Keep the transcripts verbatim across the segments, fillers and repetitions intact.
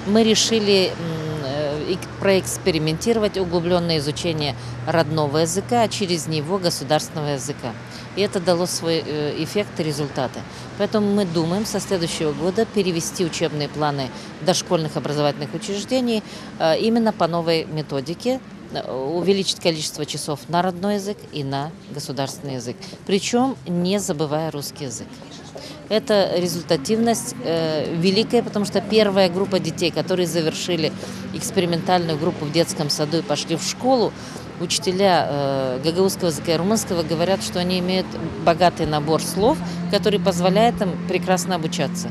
мы решили проэкспериментировать углубленное изучение родного языка, а через него государственного языка. И это дало свой эффект и результаты. Поэтому мы думаем со следующего года перевести учебные планы дошкольных образовательных учреждений именно по новой методике, увеличить количество часов на родной язык и на государственный язык, причем не забывая русский язык. Это результативность э, великая, потому что первая группа детей, которые завершили экспериментальную группу в детском саду и пошли в школу, учителя э, гагаузского языка и румынского говорят, что они имеют богатый набор слов, который позволяет им прекрасно обучаться.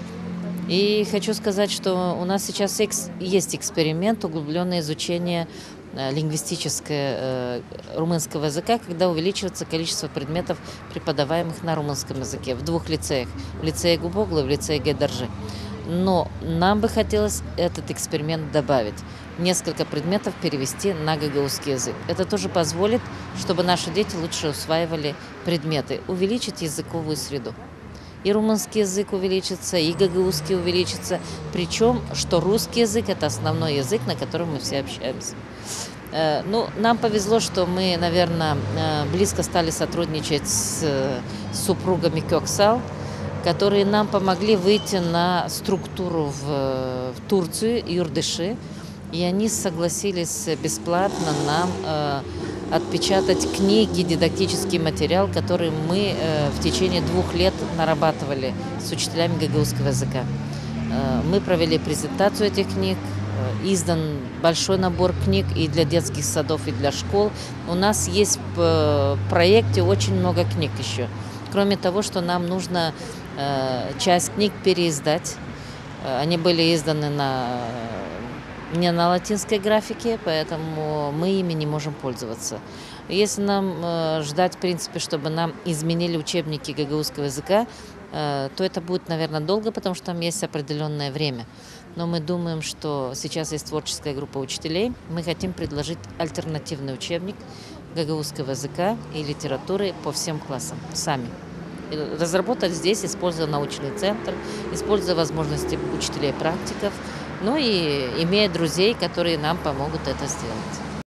И хочу сказать, что у нас сейчас экс, есть эксперимент, углубленное изучение э, лингвистическое э, румынского языка, когда увеличивается количество предметов, преподаваемых на румынском языке в двух лицеях, в лицее Губоглы и в лицее Гайдаржи. Но нам бы хотелось этот эксперимент добавить, несколько предметов перевести на гагаузский язык. Это тоже позволит, чтобы наши дети лучше усваивали предметы, увеличить языковую среду. И румынский язык увеличится, и гагаузский увеличится. Причем, что русский язык – это основной язык, на котором мы все общаемся. Ну, нам повезло, что мы, наверное, близко стали сотрудничать с супругами Кёксал, которые нам помогли выйти на структуру в, в Турцию, Юрдыши. И они согласились бесплатно нам э, отпечатать книги, дидактический материал, который мы э, в течение двух лет нарабатывали с учителями гагаузского языка. Э, мы провели презентацию этих книг, э, издан большой набор книг и для детских садов, и для школ. У нас есть в проекте очень много книг еще. Кроме того, что нам нужно э, часть книг переиздать. Они были изданы на... не на латинской графике, поэтому мы ими не можем пользоваться. Если нам э, ждать, в принципе, чтобы нам изменили учебники гагаузского языка, э, то это будет, наверное, долго, потому что там есть определенное время. Но мы думаем, что сейчас есть творческая группа учителей. Мы хотим предложить альтернативный учебник гагаузского языка и литературы по всем классам сами. Разработать здесь, используя научный центр, используя возможности учителей-практиков, ну и имея друзей, которые нам помогут это сделать.